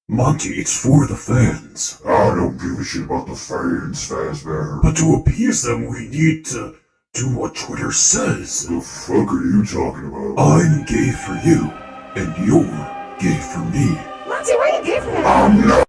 Monty, it's for the fans. I don't give a shit about the fans, Fazbear. But to appease them, we need to do what Twitter says. The fuck are you talking about? I'm gay for you, and you're gay for me. Monty, why are you gay for me? I'm not